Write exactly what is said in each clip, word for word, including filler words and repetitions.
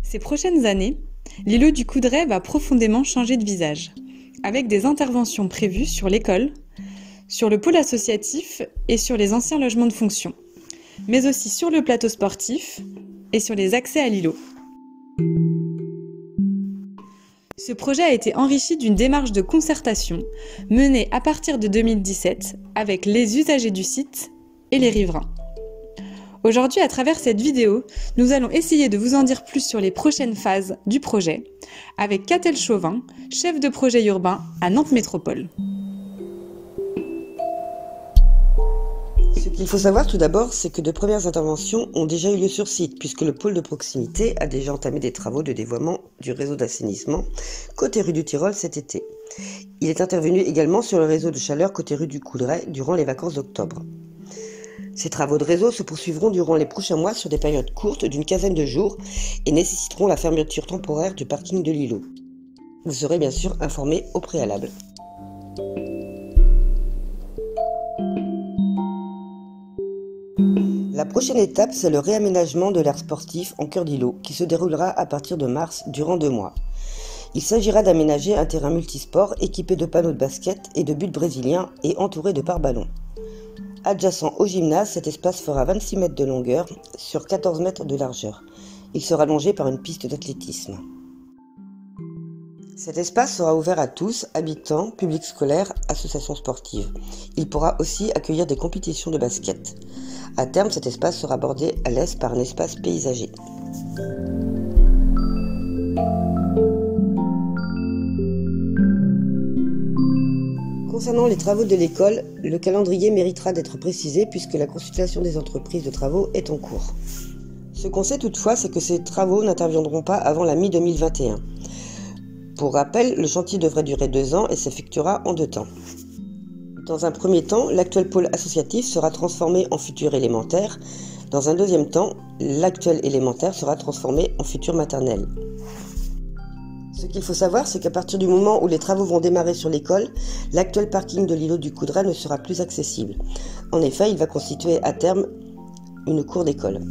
Ces prochaines années, l'îlot du Coudray va profondément changer de visage, avec des interventions prévues sur l'école, sur le pôle associatif et sur les anciens logements de fonction, mais aussi sur le plateau sportif et sur les accès à l'îlot. Ce projet a été enrichi d'une démarche de concertation menée à partir de deux mille dix-sept avec les usagers du site et les riverains. Aujourd'hui, à travers cette vidéo, nous allons essayer de vous en dire plus sur les prochaines phases du projet avec Catel Chauvin, chef de projet urbain à Nantes Métropole. Ce qu'il faut savoir tout d'abord, c'est que de premières interventions ont déjà eu lieu sur site, puisque le pôle de proximité a déjà entamé des travaux de dévoiement du réseau d'assainissement côté rue du Tyrol cet été. Il est intervenu également sur le réseau de chaleur côté rue du Coudray durant les vacances d'octobre. Ces travaux de réseau se poursuivront durant les prochains mois sur des périodes courtes d'une quinzaine de jours et nécessiteront la fermeture temporaire du parking de l'îlot. Vous serez bien sûr informé au préalable. La prochaine étape, c'est le réaménagement de l'aire sportif en cœur d'îlot qui se déroulera à partir de mars durant deux mois. Il s'agira d'aménager un terrain multisport équipé de panneaux de basket et de buts brésiliens et entouré de pare-ballons. Adjacent au gymnase, cet espace fera vingt-six mètres de longueur sur quatorze mètres de largeur. Il sera longé par une piste d'athlétisme. Cet espace sera ouvert à tous, habitants, publics scolaires, associations sportives. Il pourra aussi accueillir des compétitions de basket. À terme, cet espace sera bordé à l'est par un espace paysager. Concernant les travaux de l'école, le calendrier méritera d'être précisé puisque la consultation des entreprises de travaux est en cours. Ce qu'on sait toutefois, c'est que ces travaux n'interviendront pas avant la mi deux mille vingt et un. Pour rappel, le chantier devrait durer deux ans et s'effectuera en deux temps. Dans un premier temps, l'actuel pôle associatif sera transformé en futur élémentaire. Dans un deuxième temps, l'actuel élémentaire sera transformé en futur maternelle. Ce qu'il faut savoir, c'est qu'à partir du moment où les travaux vont démarrer sur l'école, l'actuel parking de l'îlot du Coudray ne sera plus accessible. En effet, il va constituer à terme une cour d'école.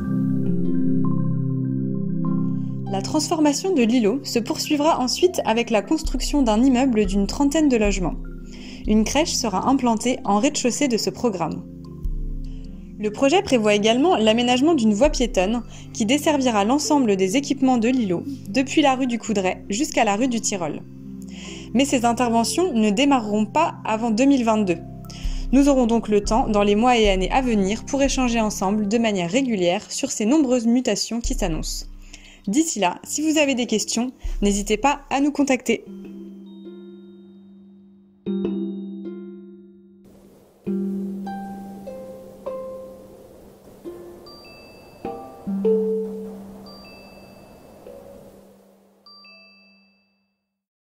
La transformation de l'îlot se poursuivra ensuite avec la construction d'un immeuble d'une trentaine de logements. Une crèche sera implantée en rez-de-chaussée de ce programme. Le projet prévoit également l'aménagement d'une voie piétonne qui desservira l'ensemble des équipements de l'îlot, depuis la rue du Coudray jusqu'à la rue du Tyrol. Mais ces interventions ne démarreront pas avant deux mille vingt-deux. Nous aurons donc le temps, dans les mois et années à venir, pour échanger ensemble de manière régulière sur ces nombreuses mutations qui s'annoncent. D'ici là, si vous avez des questions, n'hésitez pas à nous contacter.